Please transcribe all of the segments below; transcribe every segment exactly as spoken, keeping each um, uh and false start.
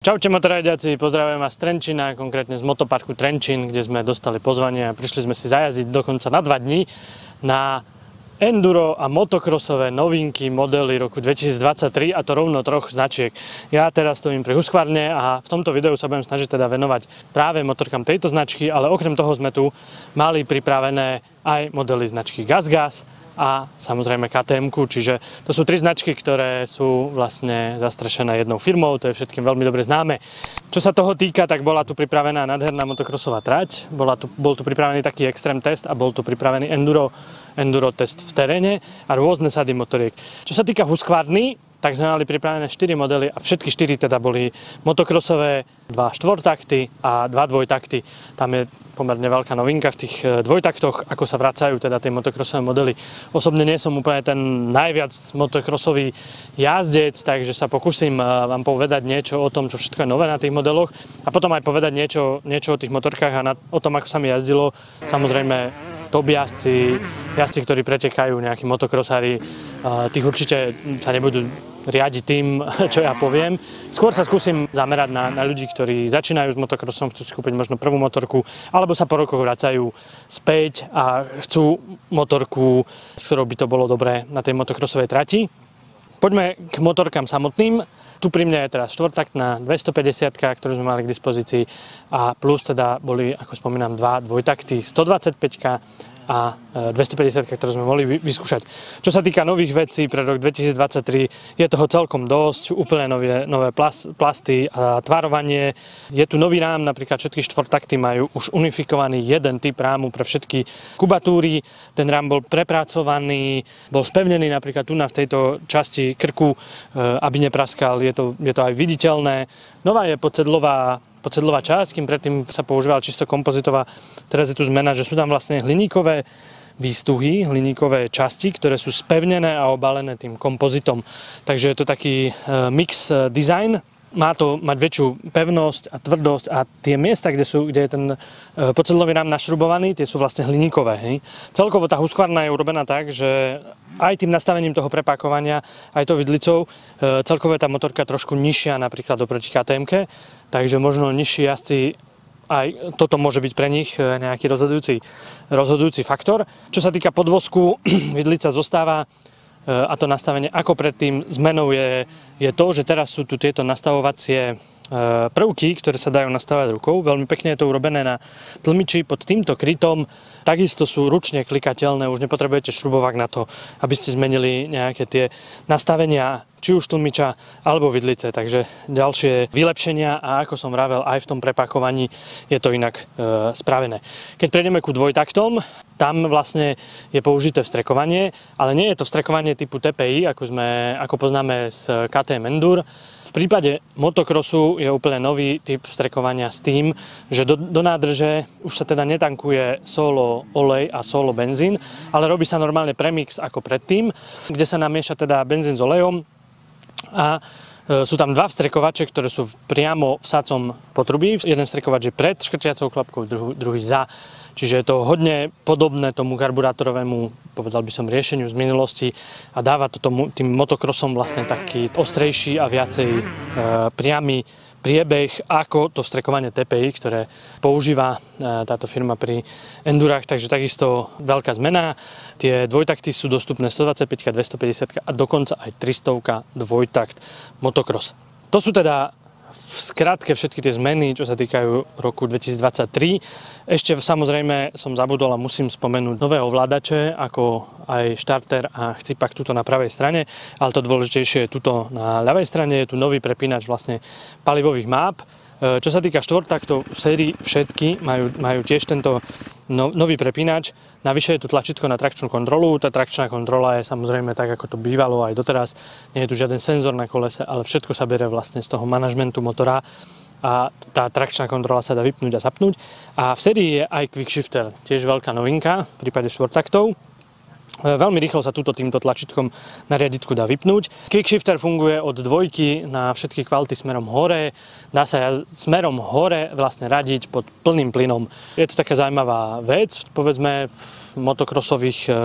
Čaute motorajďaci, pozdravujem vás z Trenčína, konkrétne z motoparku Trenčín, kde sme dostali pozvanie a prišli sme si zajazdiť dokonca na dva dní na enduro a motokrosové novinky modely roku dvetisícdvadsaťtri, a to rovno troch značiek. Ja teraz stojím pri Husqvarne a v tomto videu sa budem snažiť teda venovať práve motorkám tejto značky, ale okrem toho sme tu mali pripravené aj modely značky GazGaz a samozrejme ká té emku, čiže to sú tri značky, ktoré sú vlastne zastrešené jednou firmou, to je všetkým veľmi dobre známe. Čo sa toho týka, tak bola tu pripravená nádherná motokrosová trať, bola tu, bol tu pripravený taký extrém test a bol tu pripravený enduro, enduro test v teréne a rôzne sady motoriek. Čo sa týka Husqvarny, tak sme mali pripravené štyri modely a všetky štyri teda boli motokrosové, dva štvortakty a dva dvojtakty. Tam je pomerne veľká novinka v tých dvojtaktoch, ako sa vracajú teda tie motokrosové modely. Osobne nie som úplne ten najviac motokrosový jazdec, takže sa pokúsim vám povedať niečo o tom, čo všetko je nové na tých modeloch a potom aj povedať niečo, niečo o tých motorkách a na, o tom, ako sa mi jazdilo. Samozrejme, top jazdci, jazdci, ktorí pretekajú, nejakí motokrosári, tých určite sa nebudú riadiť tým, čo ja poviem. Skôr sa skúsim zamerať na, na ľudí, ktorí začínajú s motokrosom, chcú si kúpiť možno prvú motorku, alebo sa po rokoch vracajú späť a chcú motorku, s ktorou by to bolo dobré na tej motokrosovej trati. Poďme k motorkám samotným. Tu pri mne je teraz štvortaktná dvestopäťdesiat, ktorú sme mali k dispozícii, a plus teda boli, ako spomínam, dva dvojtakty stodvadsaťpäť a dvestopäťdesiat, ktorú sme mohli vyskúšať. Čo sa týka nových vecí pre rok dvetisícdvadsaťtri, je toho celkom dosť, úplne nové, nové plasty a tvarovanie. Je tu nový rám, napríklad všetky štvortakty majú už unifikovaný jeden typ rámu pre všetky kubatúry. Ten rám bol prepracovaný, bol spevnený napríklad tu na v tejto časti krku, aby nepraskal, je to, je to aj viditeľné. Nová je podsedlová podsedlová časť, kým predtým sa používala čisto kompozitová. Teraz je tu zmena, že sú tam vlastne hliníkové výstuhy, hliníkové časti, ktoré sú spevnené a obalené tým kompozitom. Takže je to taký mix design. Má to mať väčšiu pevnosť a tvrdosť a tie miesta, kde, sú, kde je ten podsedlový rám našrubovaný, tie sú vlastne hliníkové. Hej. Celkovo tá Husqvarna je urobená tak, že aj tým nastavením toho prepákovania, aj to vidlicou, celkovo je tá motorka trošku nižšia napríklad oproti ká té emke, takže možno nižší jazdci, aj toto môže byť pre nich nejaký rozhodujúci, rozhodujúci faktor. Čo sa týka podvozku, vidlica zostáva a to nastavenie ako predtým. Zmenou je, je to, že teraz sú tu tieto nastavovacie prvky, ktoré sa dajú nastavať rukou. Veľmi pekne je to urobené na tlmiči pod týmto krytom. Takisto sú ručne klikateľné, už nepotrebujete šrubovák na to, aby ste zmenili nejaké tie nastavenia, či už tlmiča alebo vidlice. Takže ďalšie vylepšenia a ako som vravel, aj v tom prepakovaní je to inak e, spravené. Keď prejdeme ku dvojtaktom, tam vlastne je použité vstrekovanie, ale nie je to vstrekovanie typu té pé í, ako, sme, ako poznáme z ká té em Enduro. V prípade motokrosu je úplne nový typ vstrekovania s tým, že do, do nádrže už sa teda netankuje solo olej a solo benzín, ale robí sa normálne premix ako predtým, kde sa namieša teda benzín s olejom a e, sú tam dva vstrekovače, ktoré sú priamo v sacom potrubí. Jeden vstrekovač je pred škrtiacou klapkou, druhý, druhý za. Čiže je to hodne podobné tomu karburátorovému, povedal by som, riešeniu z minulosti a dáva to tomu, tým motokrosom vlastne taký ostrejší a viacej e, priamy priebeh ako to vstrekovanie té pé í, ktoré používa e, táto firma pri endurách, takže takisto veľká zmena. Tie dvojtakty sú dostupné stodvadsaťpäť, dvestopäťdesiat a dokonca aj tristo dvojtakt motokros. To sú teda v skratke všetky tie zmeny, čo sa týkajú roku dvetisícdvadsaťtri. Ešte samozrejme som zabudol a musím spomenúť nové ovládače, ako aj štarter a chcípak tuto na pravej strane, ale to dôležitejšie je tuto na ľavej strane, je tu nový prepínač vlastne palivových máp. Čo sa týka štvortaktov, v sérii všetky majú, majú tiež tento no, nový prepínač. Navyše je tu tlačítko na trakčnú kontrolu. Tá trakčná kontrola je samozrejme tak, ako to bývalo aj doteraz. Nie je tu žiaden senzor na kolese, ale všetko sa berie vlastne z toho manažmentu motora a tá trakčná kontrola sa dá vypnúť a zapnúť. A v sérii je aj quick shifter, tiež veľká novinka v prípade štvortaktov. Veľmi rýchlo sa túto týmto tlačítkom na riaditku dá vypnúť. Quickshifter funguje od dvojky na všetky kvality smerom hore. Dá sa smerom hore vlastne radiť pod plným plynom. Je to taká zaujímavá vec, povedzme v motokrosových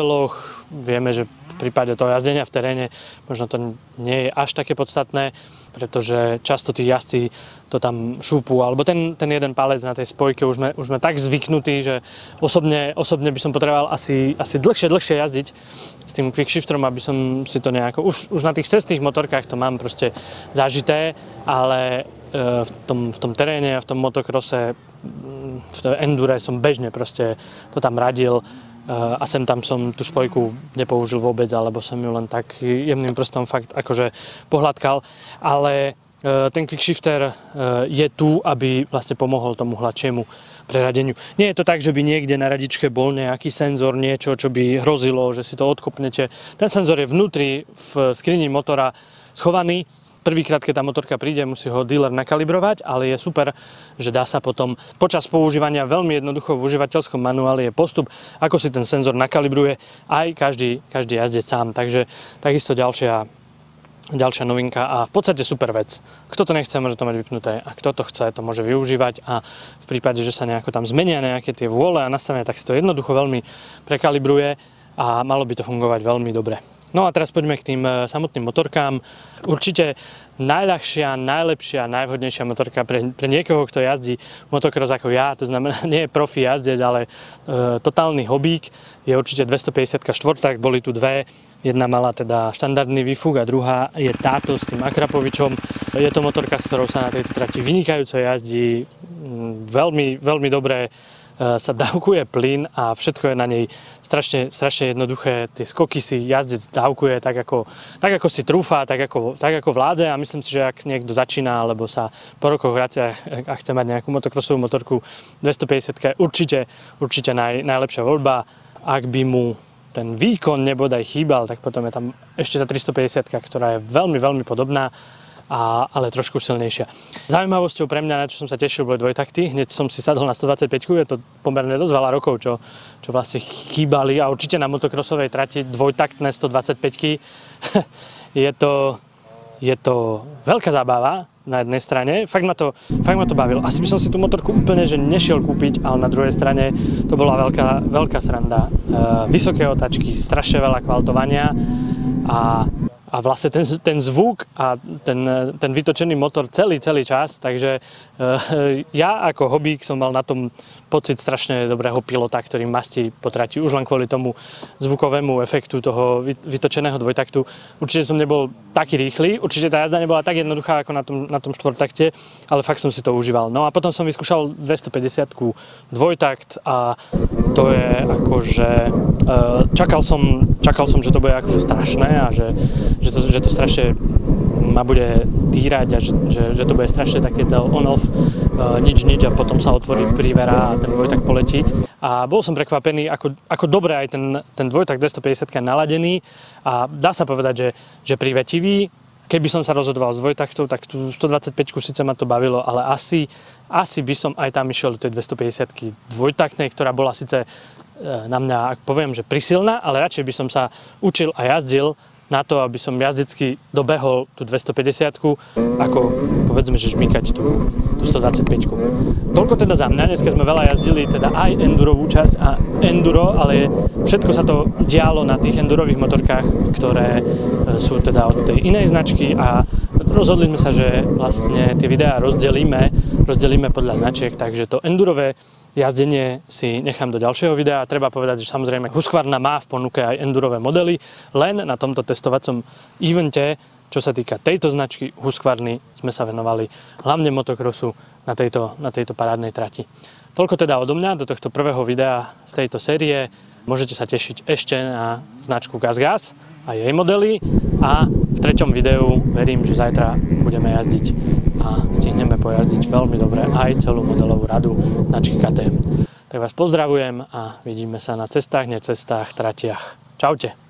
modeloch. Vieme, že v prípade toho jazdenia v teréne možno to nie je až také podstatné. pretože často tí jazdci to tam šúpu, alebo ten, ten jeden palec na tej spojke už sme, už sme tak zvyknutí, že osobne, osobne by som potreboval asi, asi dlhšie, dlhšie jazdiť s tým quickshifterom, aby som si to nejako, už, už na tých cestných motorkách to mám proste zažité, ale v tom, v tom teréne a v tom motokrose, v tom endure som bežne proste to tam radil a sem tam som tú spojku nepoužil vôbec, alebo som ju len tak jemným prstom fakt akože pohľadkal, ale ten quickshifter je tu, aby vlastne pomohol tomu hladšiemu preradeniu. Nie je to tak, že by niekde na radičke bol nejaký senzor, niečo, čo by hrozilo, že si to odkopnete. Ten senzor je vnútri v skrini motora schovaný. Prvýkrát, keď tá motorka príde, musí ho dealer nakalibrovať, ale je super, že dá sa potom počas používania veľmi jednoducho v užívateľskom manuáli je postup, ako si ten senzor nakalibruje aj každý, každý jazdec sám. Takže takisto ďalšia, ďalšia novinka a v podstate super vec. Kto to nechce, môže to mať vypnuté a kto to chce, to môže využívať a v prípade, že sa nejako tam zmenia nejaké tie vôle a nastavenia, tak si to jednoducho veľmi prekalibruje a malo by to fungovať veľmi dobre. No a teraz poďme k tým samotným motorkám. Určite najľahšia, najlepšia, najvhodnejšia motorka pre, pre niekoho, kto jazdí motocross ako ja, to znamená, nie je profi jazdec, ale e, totálny hobík, je určite dvestopäťdesiatštyri, boli tu dve. Jedna mala teda štandardný výfuk a druhá je táto s tým Akrapovičom. Je to motorka, s ktorou sa na tejto trati vynikajúco jazdí, veľmi, veľmi dobré sa dávkuje plyn a všetko je na nej strašne, strašne jednoduché. Tie skoky si jazdec dávkuje tak ako, tak ako si trúfa, tak ako, tak ako vládze a myslím si, že ak niekto začína alebo sa po rokoch vracia a chce mať nejakú motokrosovú motorku, dvestopäťdesiat je určite, určite naj, najlepšia voľba. Ak by mu ten výkon nebodaj chýbal, tak potom je tam ešte tá tristopäťdesiat, ktorá je veľmi, veľmi podobná, A, ale trošku silnejšia. Zaujímavosťou pre mňa, na čo som sa tešil, boli dvojtakty. Hneď som si sadol na stodvadsaťpäť, je to pomerne dosť veľa rokov, čo, čo vlastne chýbali a určite na motokrosovej trati dvojtaktné stodvadsaťpäť. je, to, je to veľká zábava na jednej strane, fakt ma, to, fakt ma to bavilo. Asi by som si tú motorku úplne že nešiel kúpiť, ale na druhej strane to bola veľká, veľká sranda. E, vysoké otáčky, strašne veľa kvaltovania a A vlastne ten, ten zvuk a ten, ten vytočený motor celý, celý čas, takže e, ja ako hobík som mal na tom pocit strašne dobrého pilota, ktorý mastí po trati už len kvôli tomu zvukovému efektu toho vytočeného dvojtaktu. Určite som nebol taký rýchly, určite tá jazda nebola tak jednoduchá ako na tom, na tom štvortakte, ale fakt som si to užíval. No a potom som vyskúšal dvestopäťdesiat dvojtakt a to je akože, e, čakal som, čakal som, že to bude akože strašné a že Že to, že to strašne ma bude týrať a že, že, že to bude strašne také on-off, uh, nič, nič a potom sa otvorí prívera a ten dvojtakt poletí. A bol som prekvapený, ako, ako dobre aj ten, ten dvojtakt dvestopäťdesiat je naladený a dá sa povedať, že, že privetivý. Keby som sa rozhodoval s dvojtaktou, tak tú stodvadsaťpäť síce ma to bavilo, ale asi, asi by som aj tam išiel do tej dvestopäťdesiat dvojtaktnej, ktorá bola síce na mňa, ak poviem, že prisilná, ale radšej by som sa učil a jazdil na to, aby som jazdecky dobehol tú dvestopäťdesiatku, ako povedzme, že žmýkať tú, tú stodvadsaťpäť. Toľko teda za mňa, dneska sme veľa jazdili teda aj endurovú časť a enduro, ale všetko sa to dialo na tých endurových motorkách, ktoré sú teda od tej inej značky a rozhodli sme sa, že vlastne tie videá rozdelíme, rozdelíme podľa značiek, takže to endurové jazdenie si nechám do ďalšieho videa. Treba povedať, že samozrejme Husqvarna má v ponuke aj endurové modely, len na tomto testovacom evente, čo sa týka tejto značky Husqvarny, sme sa venovali hlavne motocrossu na tejto, na tejto parádnej trati. Toľko teda odo mňa do tohto prvého videa z tejto série. Môžete sa tešiť ešte na značku GazGaz a jej modely a v treťom videu verím, že zajtra budeme jazdiť a stihneme pojazdiť veľmi dobre aj celú modelovú radu značky ká té em. Tak vás pozdravujem a vidíme sa na cestách, necestách, tratiach. Čaute.